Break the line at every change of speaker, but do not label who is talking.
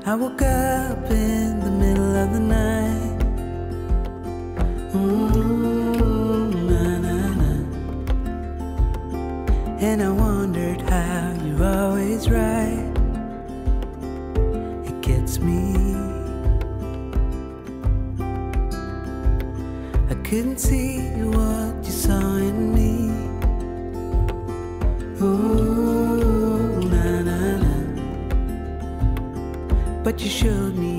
I woke up in the middle of the night. Na, na, na. And I wondered how you're always right. It gets me. I couldn't see what you saw in me. Ooh, na, na, na. But you showed me